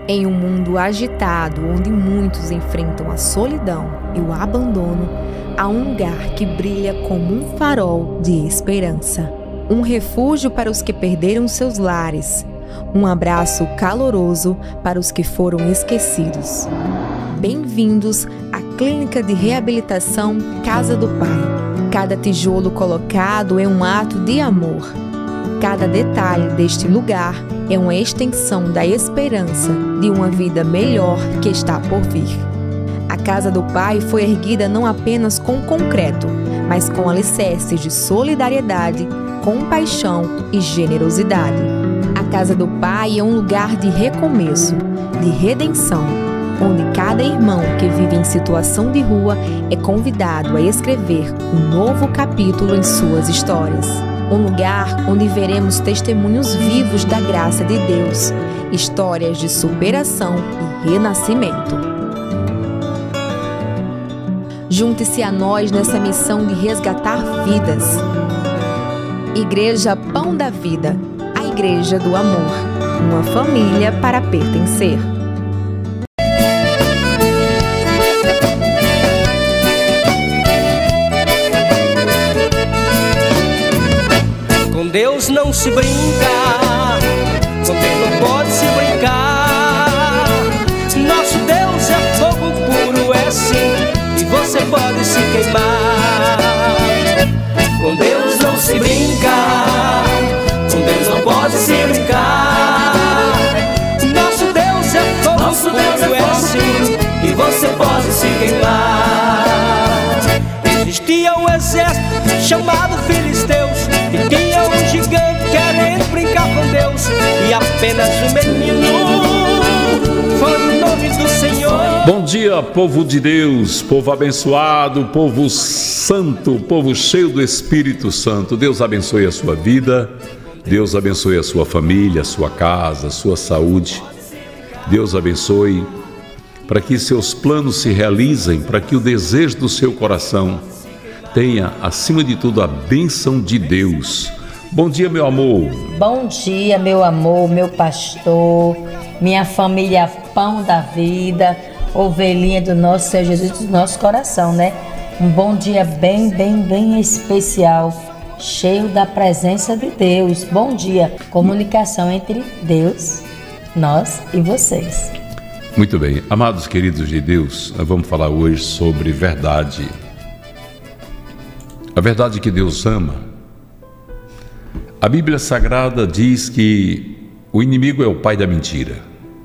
Em um mundo agitado, onde muitos enfrentam a solidão e o abandono, há um lugar que brilha como um farol de esperança. Um refúgio para os que perderam seus lares. Um abraço caloroso para os que foram esquecidos. Bem-vindos à Clínica de Reabilitação Casa do Pai. Cada tijolo colocado é um ato de amor. Cada detalhe deste lugar é uma extensão da esperança de uma vida melhor que está por vir. A Casa do Pai foi erguida não apenas com concreto, mas com alicerces de solidariedade, compaixão e generosidade. A Casa do Pai é um lugar de recomeço, de redenção, onde cada irmão que vive em situação de rua é convidado a escrever um novo capítulo em suas histórias. Um lugar onde veremos testemunhos vivos da graça de Deus, histórias de superação e renascimento. Junte-se a nós nessa missão de resgatar vidas. Igreja Pão da Vida, a Igreja do Amor, uma família para pertencer. Com Deus não se brinca, com Deus não pode se brincar. Nosso Deus é fogo puro, é sim, e você pode se queimar. Com Deus não se brinca, com Deus não pode se brincar. Nosso Deus é fogo puro, é sim, e você pode se queimar. Existia um exército chamado Filisteus, e tinha um gigante querendo brincar com Deus, e apenas um menino foi o nome do Senhor. Bom dia, povo de Deus, povo abençoado, povo santo, povo cheio do Espírito Santo. Deus abençoe a sua vida, Deus abençoe a sua família, a sua casa, a sua saúde. Deus abençoe para que seus planos se realizem, para que o desejo do seu coração tenha, acima de tudo, a bênção de Deus. Bom dia, meu amor. Bom dia, meu amor, meu pastor, minha família Pão da Vida, ovelhinha do nosso Senhor Jesus, do nosso coração, né? Um bom dia bem especial, cheio da presença de Deus. Bom dia, comunicação entre Deus, nós e vocês. Muito bem, amados queridos de Deus, nós vamos falar hoje sobre verdade. A verdade que Deus ama. A Bíblia Sagrada diz que o inimigo é o pai da mentira.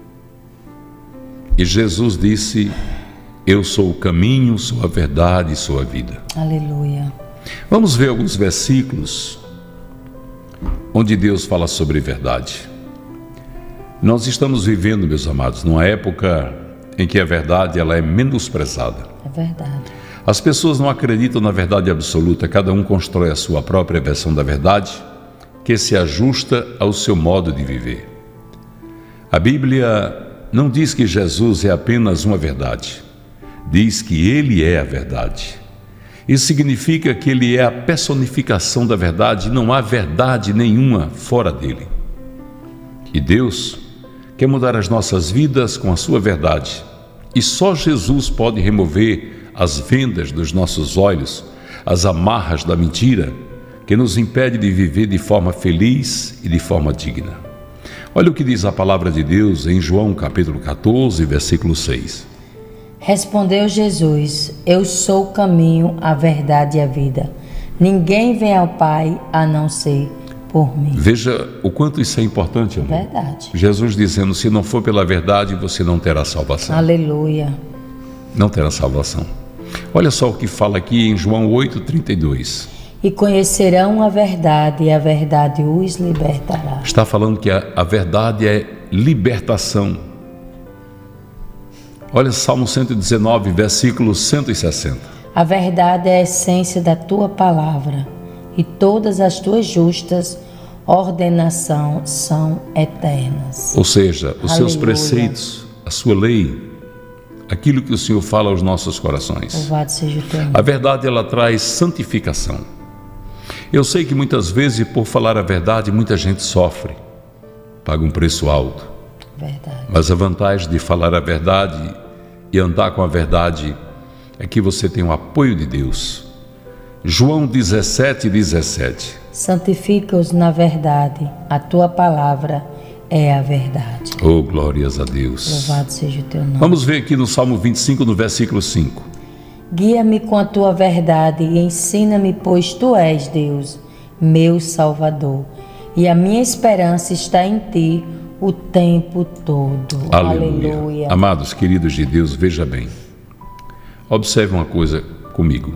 E Jesus disse: eu sou o caminho, sou a verdade e sou a vida. Aleluia. Vamos ver alguns versículos onde Deus fala sobre verdade. Nós estamos vivendo, meus amados, numa época em que a verdade ela é menosprezada. É verdade. As pessoas não acreditam na verdade absoluta, cada um constrói a sua própria versão da verdade, que se ajusta ao seu modo de viver. A Bíblia não diz que Jesus é apenas uma verdade, diz que Ele é a verdade. Isso significa que Ele é a personificação da verdade, não há verdade nenhuma fora dele. E Deus quer mudar as nossas vidas com a sua verdade, e só Jesus pode remover as vendas dos nossos olhos, as amarras da mentira que nos impede de viver de forma feliz e de forma digna. Olha o que diz a palavra de Deus em João capítulo 14, versículo 6. Respondeu Jesus: eu sou o caminho, a verdade e a vida. Ninguém vem ao Pai a não ser por mim. Veja o quanto isso é importante, amor. Verdade. Jesus dizendo: se não for pela verdade, você não terá salvação. Aleluia. Não terá salvação. Olha só o que fala aqui em João 8,32. E conhecerão a verdade, e a verdade os libertará. Está falando que a verdade é libertação. Olha Salmo 119, versículo 160. A verdade é a essência da tua palavra, e todas as tuas justas ordenações são eternas. Ou seja, os seus Aleluia. preceitos, a sua lei, aquilo que o Senhor fala aos nossos corações. Louvado seja o teu nome. A verdade, ela traz santificação. Eu sei que muitas vezes, por falar a verdade, muita gente sofre, paga um preço alto. Verdade. Mas a vantagem de falar a verdade e andar com a verdade é que você tem o apoio de Deus. João 17:17. Santifica-os na verdade, a tua palavra é a verdade. Oh, glórias a Deus. Louvado seja o teu nome. Vamos ver aqui no Salmo 25, no versículo 5. Guia-me com a tua verdade e ensina-me, pois tu és Deus, meu Salvador, e a minha esperança está em ti o tempo todo. Aleluia. Aleluia. Amados, queridos de Deus, veja bem. Observe uma coisa comigo.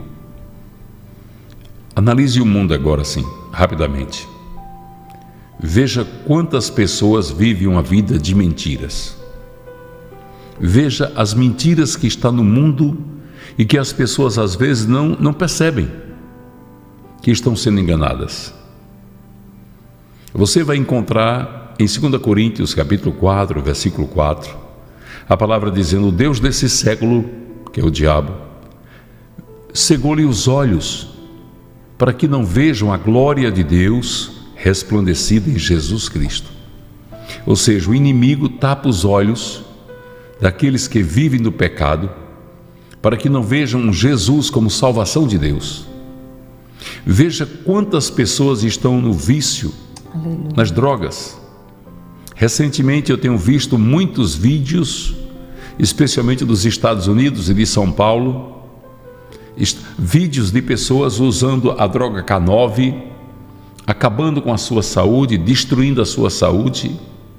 Analise o mundo agora assim, rapidamente. Veja quantas pessoas vivem uma vida de mentiras. Veja as mentiras que estão no mundo e que as pessoas às vezes não percebem que estão sendo enganadas. Você vai encontrar em 2 Coríntios capítulo 4, versículo 4, a palavra dizendo: o Deus desse século, que é o diabo, cegou-lhe os olhos para que não vejam a glória de Deus resplandecida em Jesus Cristo. Ou seja, o inimigo tapa os olhos daqueles que vivem no pecado para que não vejam Jesus como salvação de Deus. Veja quantas pessoas estão no vício, Aleluia. nas drogas. Recentemente eu tenho visto muitos vídeos, especialmente dos Estados Unidos e de São Paulo, vídeos de pessoas usando a droga K9, acabando com a sua saúde, destruindo a sua saúde.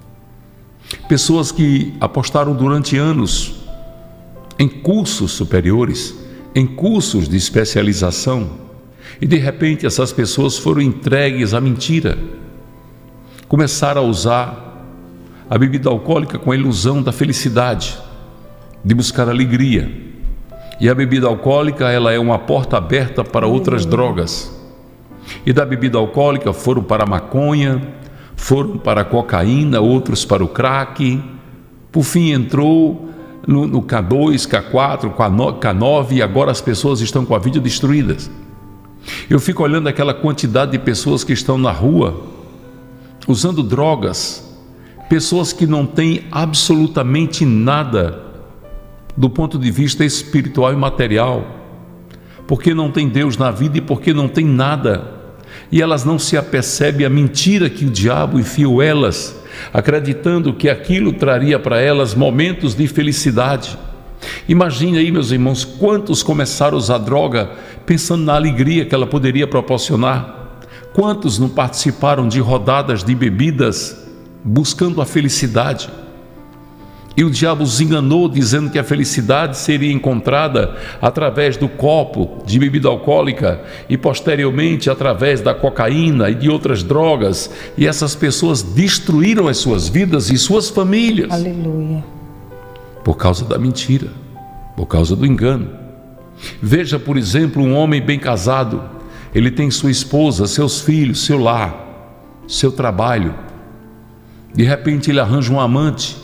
Pessoas que apostaram durante anos em cursos superiores, em cursos de especialização, e de repente essas pessoas foram entregues à mentira. Começaram a usar a bebida alcoólica com a ilusão da felicidade, de buscar alegria. E a bebida alcoólica, ela é uma porta aberta para outras drogas. E da bebida alcoólica foram para a maconha, foram para a cocaína, outros para o crack. Por fim entrou no K2, K4, K9, e agora as pessoas estão com a vida destruídas. Eu fico olhando aquela quantidade de pessoas que estão na rua, usando drogas, pessoas que não têm absolutamente nada do ponto de vista espiritual e material, porque não tem Deus na vida e porque não tem nada, e elas não se apercebem a mentira que o diabo enfiou elas, acreditando que aquilo traria para elas momentos de felicidade. Imagine aí, meus irmãos, quantos começaram a usar droga pensando na alegria que ela poderia proporcionar. Quantos não participaram de rodadas de bebidas buscando a felicidade? E o diabo os enganou dizendo que a felicidade seria encontrada através do copo de bebida alcoólica e posteriormente através da cocaína e de outras drogas. E essas pessoas destruíram as suas vidas e suas famílias. Aleluia. Por causa da mentira, por causa do engano. Veja, por exemplo, um homem bem casado. Ele tem sua esposa, seus filhos, seu lar, seu trabalho. De repente ele arranja um amante.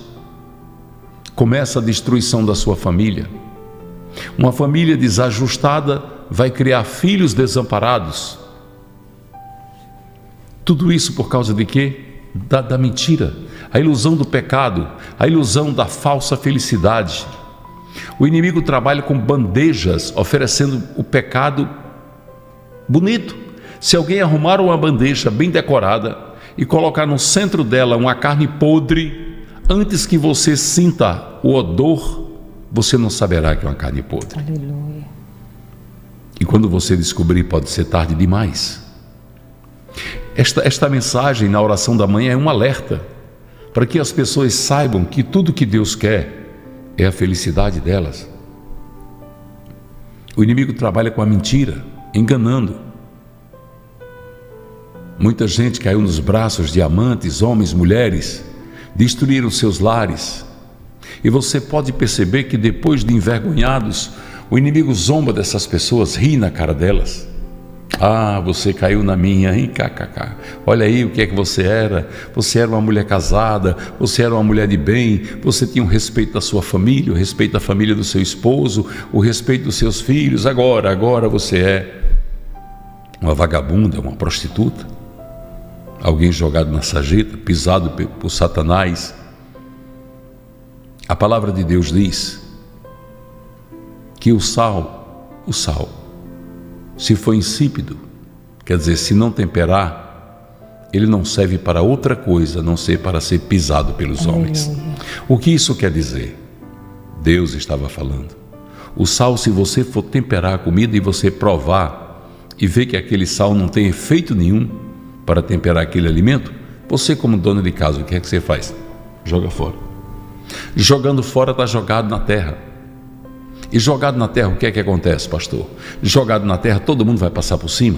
Começa a destruição da sua família. Uma família desajustada vai criar filhos desamparados. Tudo isso por causa de quê? Da mentira, a ilusão do pecado, a ilusão da falsa felicidade. O inimigo trabalha com bandejas, oferecendo o pecado bonito. Se alguém arrumar uma bandeja bem decorada e colocar no centro dela uma carne podre, antes que você sinta o odor, você não saberá que é uma carne podre. Aleluia. E quando você descobrir, pode ser tarde demais. Esta mensagem na oração da manhã é um alerta para que as pessoas saibam que tudo que Deus quer é a felicidade delas. O inimigo trabalha com a mentira, enganando. Muita gente caiu nos braços de amantes, homens, mulheres, destruíram seus lares. E você pode perceber que depois de envergonhados, o inimigo zomba dessas pessoas, ri na cara delas. Ah, você caiu na minha, hein, kkk. Olha aí o que é que você era. Você era uma mulher casada, você era uma mulher de bem, você tinha o respeito da sua família, o respeito da família do seu esposo, o respeito dos seus filhos. Agora você é uma vagabunda, uma prostituta, alguém jogado na sarjeta, pisado por Satanás. A palavra de Deus diz que o sal, se for insípido, quer dizer, se não temperar, ele não serve para outra coisa, a não ser para ser pisado pelos homens. O que isso quer dizer? Deus estava falando. O sal, se você for temperar a comida e você provar e ver que aquele sal não tem efeito nenhum para temperar aquele alimento, você, como dono de casa, o que é que você faz? Joga fora. Jogando fora, está jogado na terra. E jogado na terra, o que é que acontece, pastor? Jogado na terra, todo mundo vai passar por cima.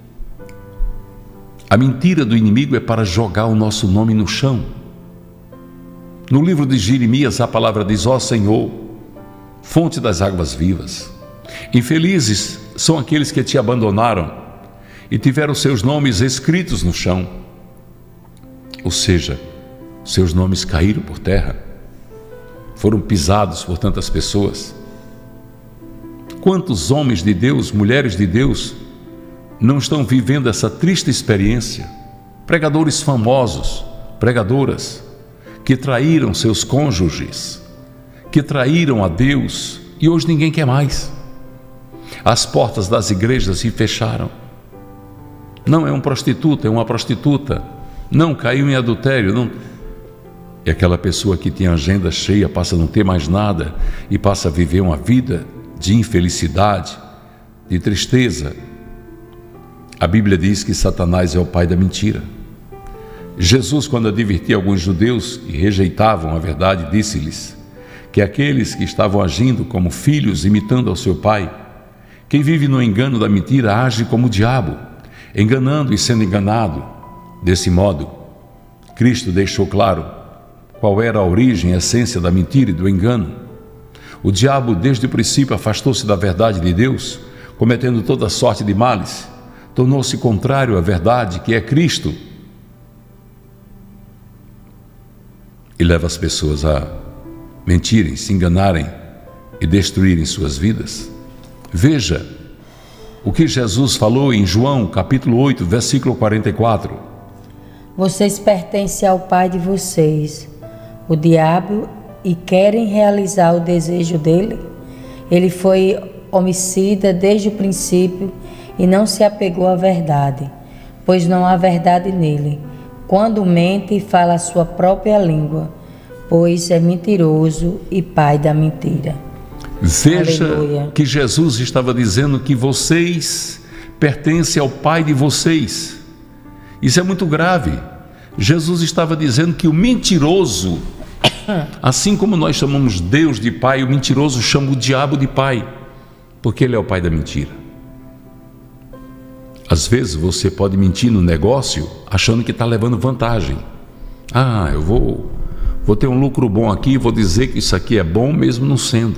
A mentira do inimigo é para jogar o nosso nome no chão. No livro de Jeremias, a palavra diz: ó Senhor, fonte das águas vivas, infelizes são aqueles que te abandonaram e tiveram seus nomes escritos no chão. Ou seja, seus nomes caíram por terra, foram pisados por tantas pessoas. Quantos homens de Deus, mulheres de Deus, não estão vivendo essa triste experiência? Pregadores famosos, pregadoras, que traíram seus cônjuges, que traíram a Deus, e hoje ninguém quer mais. As portas das igrejas se fecharam. Não é um prostituto, é uma prostituta. Não caiu em adultério, não. E aquela pessoa que tinha agenda cheia passa a não ter mais nada e passa a viver uma vida de infelicidade, de tristeza. A Bíblia diz que Satanás é o pai da mentira. Jesus, quando advertia alguns judeus que rejeitavam a verdade, disse-lhes que aqueles que estavam agindo como filhos, imitando ao seu pai, quem vive no engano da mentira age como o diabo, enganando e sendo enganado. Desse modo, Cristo deixou claro qual era a origem e a essência da mentira e do engano. O diabo, desde o princípio, afastou-se da verdade de Deus, cometendo toda sorte de males, tornou-se contrário à verdade, que é Cristo, e leva as pessoas a mentirem, se enganarem e destruírem suas vidas. Veja o que Jesus falou em João, capítulo 8, versículo 44. Vocês pertencem ao pai de vocês, o diabo, e querem realizar o desejo dele? Ele foi homicida desde o princípio e não se apegou à verdade, pois não há verdade nele. Quando mente, fala a sua própria língua, pois é mentiroso e pai da mentira. Veja Aleluia. Que Jesus estava dizendo que vocês pertencem ao pai de vocês. Isso é muito grave. Jesus estava dizendo que o mentiroso, assim como nós chamamos Deus de pai, o mentiroso chama o diabo de pai, porque ele é o pai da mentira. Às vezes você pode mentir no negócio achando que está levando vantagem. Eu vou ter um lucro bom aqui, vou dizer que isso aqui é bom mesmo não sendo.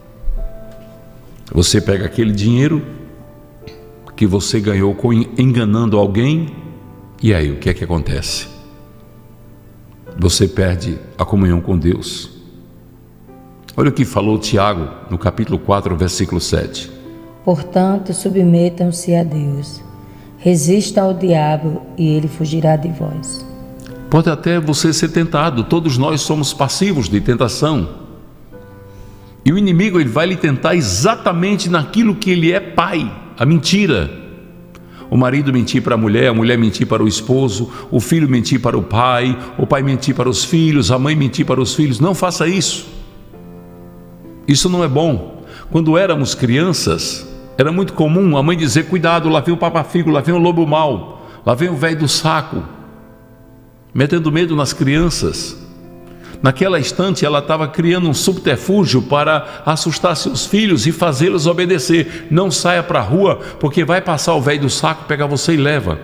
Você pega aquele dinheiro que você ganhou enganando alguém, e aí o que é que acontece? Você perde a comunhão com Deus. Olha o que falou Tiago no capítulo 4, versículo 7. Portanto, submetam-se a Deus. Resistam ao diabo e ele fugirá de vós. Pode até você ser tentado, todos nós somos passivos de tentação. E o inimigo, ele vai lhe tentar exatamente naquilo que ele é pai, a mentira. O marido mentir para a mulher mentir para o esposo, o filho mentir para o pai mentir para os filhos, a mãe mentir para os filhos. Não faça isso. Isso não é bom. Quando éramos crianças, era muito comum a mãe dizer: cuidado, lá vem o papafigo, lá vem o lobo mau, lá vem o velho do saco, metendo medo nas crianças. Naquela instante ela estava criando um subterfúgio para assustar seus filhos e fazê-los obedecer. Não saia para a rua, porque vai passar o velho do saco, pegar você e leva.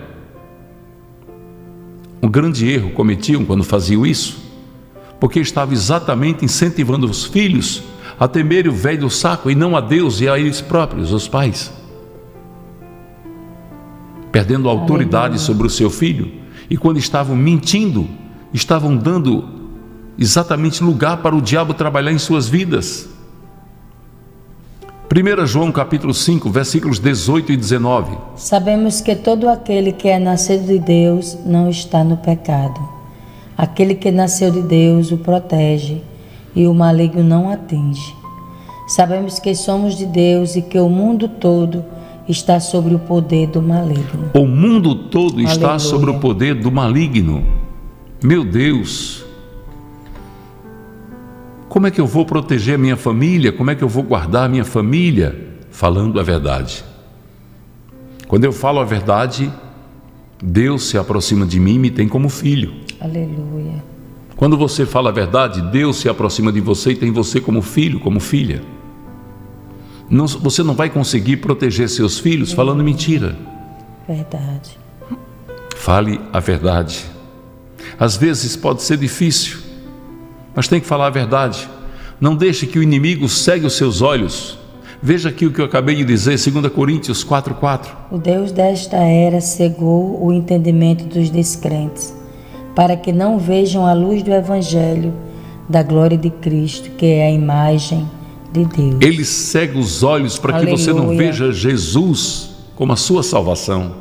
Um grande erro cometiam quando faziam isso, porque estava exatamente incentivando os filhos a temerem o velho do saco e não a Deus e a eles próprios, os pais, perdendo a autoridade sobre o seu filho. E quando estavam mentindo, estavam dando exatamente lugar para o diabo trabalhar em suas vidas. 1 João capítulo 5, versículos 18 e 19. Sabemos que todo aquele que é nascido de Deus não está no pecado. Aquele que nasceu de Deus o protege, e o maligno não atinge. Sabemos que somos de Deus e que o mundo todo está sobre o poder do maligno. O mundo todo está Aleluia. sobre o poder do maligno. Meu Deus! Como é que eu vou proteger a minha família? Como é que eu vou guardar a minha família? Falando a verdade. Quando eu falo a verdade, Deus se aproxima de mim e me tem como filho. Aleluia. Quando você fala a verdade, Deus se aproxima de você e tem você como filho, como filha. Você não vai conseguir proteger seus filhos falando mentira. Verdade. Fale a verdade. Às vezes pode ser difícil, mas tem que falar a verdade. Não deixe que o inimigo cegue os seus olhos. Veja aqui o que eu acabei de dizer, 2 Coríntios 4:4. O Deus desta era cegou o entendimento dos descrentes, para que não vejam a luz do Evangelho da glória de Cristo, que é a imagem de Deus. Ele cega os olhos para que você não veja Jesus como a sua salvação.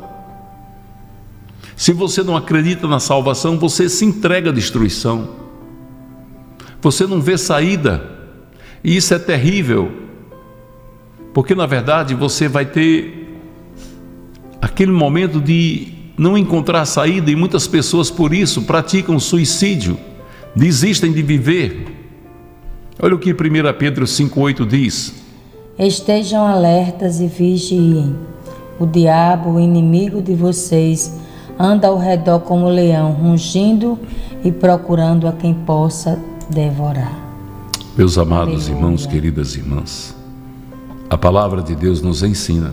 Se você não acredita na salvação, você se entrega à destruição. Você não vê saída. E isso é terrível. Porque na verdade você vai ter aquele momento de não encontrar saída, e muitas pessoas por isso praticam suicídio, desistem de viver. Olha o que 1 Pedro 5,8 diz: Estejam alertas e vigiem. O diabo, o inimigo de vocês, anda ao redor como leão, rugindo e procurando a quem possa devorar. Meus amados Aleluia. Irmãos, queridas irmãs, a palavra de Deus nos ensina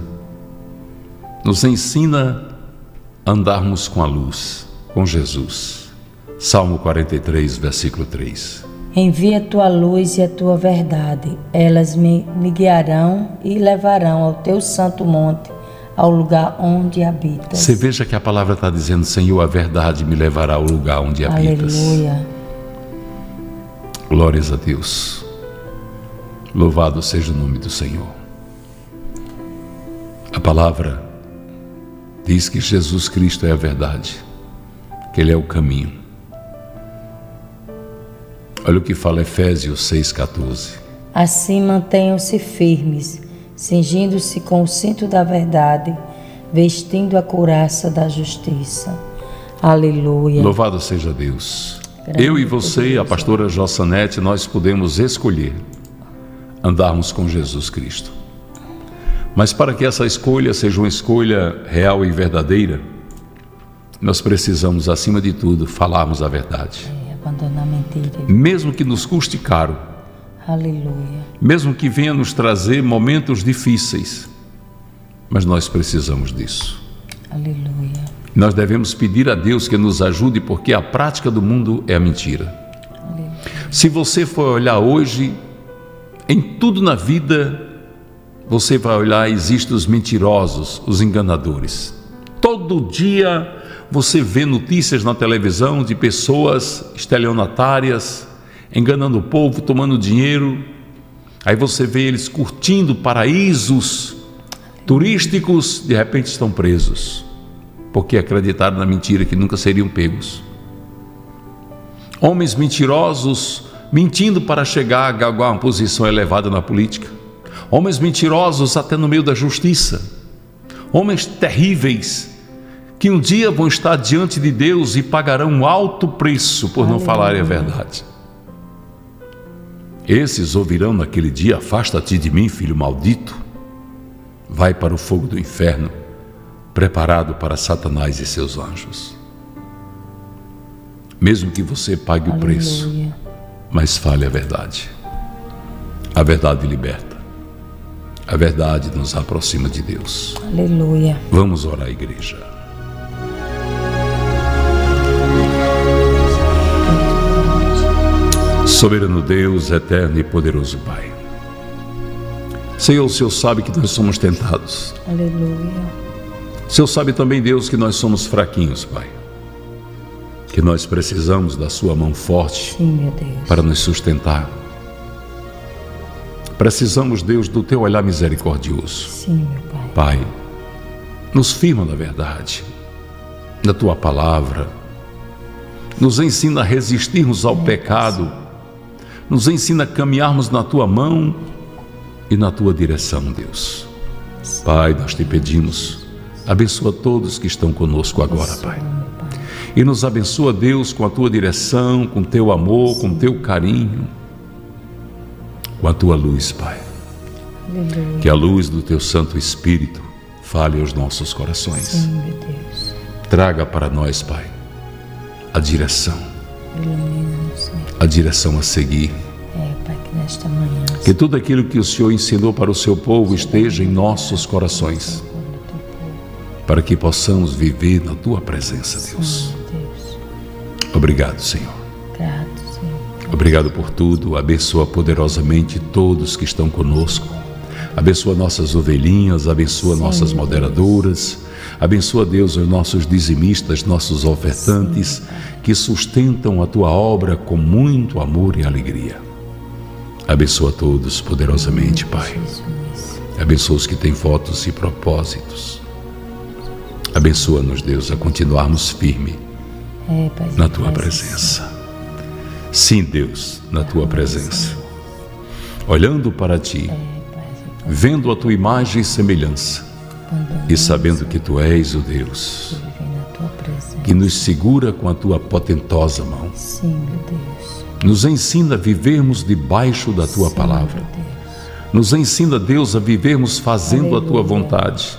a andarmos com a luz, com Jesus. Salmo 43, versículo 3. Envia a tua luz e a tua verdade, elas me guiarão e levarão ao teu santo monte, ao lugar onde habitas. Você veja que a palavra está dizendo: Senhor, a verdade me levará ao lugar onde habitas. Aleluia. Glórias a Deus. Louvado seja o nome do Senhor. A palavra diz que Jesus Cristo é a verdade, que Ele é o caminho. Olha o que fala Efésios 6,14. Assim mantenham-se firmes, cingindo-se com o cinto da verdade, vestindo a couraça da justiça. Aleluia. Louvado seja Deus. Grande Eu e você, Deus. a pastora Jossanete, nós podemos escolher andarmos com Jesus Cristo. Mas para que essa escolha seja uma escolha real e verdadeira, nós precisamos, acima de tudo, falarmos a verdade. Abandonar a mentira. Mesmo que nos custe caro, Aleluia. mesmo que venha nos trazer momentos difíceis, mas nós precisamos disso. Aleluia. Nós devemos pedir a Deus que nos ajude, porque a prática do mundo é a mentira. Aleluia. Se você for olhar hoje, em tudo na vida, você vai olhar, existem os mentirosos, os enganadores. Todo dia você vê notícias na televisão de pessoas estelionatárias, enganando o povo, tomando dinheiro. Aí você vê eles curtindo paraísos turísticos, de repente estão presos, porque acreditaram na mentira que nunca seriam pegos. Homens mentirosos, mentindo para chegar a galgar uma posição elevada na política. Homens mentirosos até no meio da justiça. Homens terríveis, que um dia vão estar diante de Deus e pagarão um alto preço por não falarem a verdade. Esses ouvirão naquele dia: afasta-te de mim, filho maldito. Vai para o fogo do inferno, preparado para Satanás e seus anjos. Mesmo que você pague o preço, mas fale a verdade. A verdade liberta. A verdade nos aproxima de Deus. Aleluia. Vamos orar, igreja. Soberano Deus, eterno e poderoso Pai. Senhor, o Senhor sabe que nós somos tentados. Aleluia. O Senhor sabe também, Deus, que nós somos fraquinhos, Pai. Que nós precisamos da sua mão forte. Sim, meu Deus. Para nos sustentar. Precisamos, Deus, do teu olhar misericordioso. Sim, meu Pai. Pai, nos firma na verdade, na tua palavra. Nos ensina a resistirmos ao pecado, Nos ensina a caminharmos na Tua mão e na Tua direção, Deus. Pai, nós te pedimos, abençoa todos que estão conosco agora, Pai. E nos abençoa, Deus, com a Tua direção, com Teu amor, com Teu carinho, com a Tua luz, Pai. Aleluia. Que a luz do Teu Santo Espírito fale aos nossos corações. Sim, meu Deus. Traga para nós, Pai, a direção. Ilumina-nos, A direção a seguir. Pai, que nesta manhã... Que tudo aquilo que o Senhor ensinou para o Seu povo esteja em nossos corações, para que possamos viver na Tua presença, Deus. Obrigado, Senhor. Grato, Senhor. Obrigado por tudo. Abençoa poderosamente todos que estão conosco. Abençoa nossas ovelhinhas, abençoa nossas moderadoras. Abençoa, Deus, os nossos dizimistas, nossos ofertantes, que sustentam a Tua obra com muito amor e alegria. Abençoa todos poderosamente, Pai. Abençoa os que têm votos e propósitos. Abençoa-nos, Deus, a continuarmos firme na Tua presença. Sim, Deus, na Tua presença. Olhando para Ti, vendo a Tua imagem e semelhança, e sabendo que Tu és o Deus que nos segura com a Tua potentosa mão. Sim, meu Deus. Nos ensina a vivermos debaixo da Tua palavra. Nos ensina, Deus, a vivermos fazendo a Tua vontade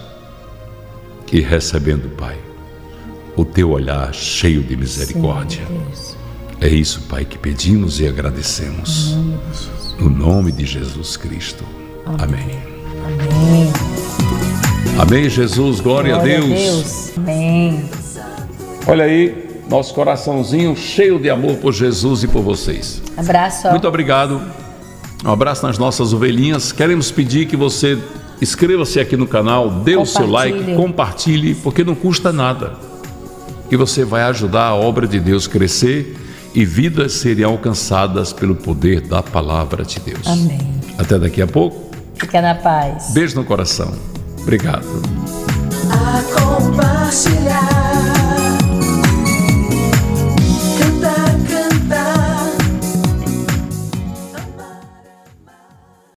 e recebendo, Pai, o Teu olhar cheio de misericórdia. É isso, Pai, que pedimos e agradecemos. No nome de Jesus Cristo. Amém. Amém. Amém, Jesus. Glória a Deus. Amém. Olha aí, nosso coraçãozinho cheio de amor por Jesus e por vocês. Abraço. Muito obrigado. Um abraço nas nossas ovelhinhas. Queremos pedir que você inscreva-se aqui no canal, dê o seu like, compartilhe, porque não custa nada. E você vai ajudar a obra de Deus crescer e vidas serem alcançadas pelo poder da palavra de Deus. Amém. Até daqui a pouco. Fica na paz. Beijo no coração. Obrigado. A compartilhar.